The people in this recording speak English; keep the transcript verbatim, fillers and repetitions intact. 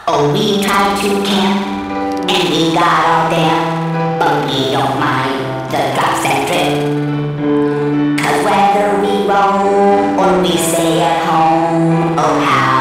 Oh, we tried to camp and we got all damp, but we don't mind the drops and drip. Cause whether we roll or we stay at home, oh how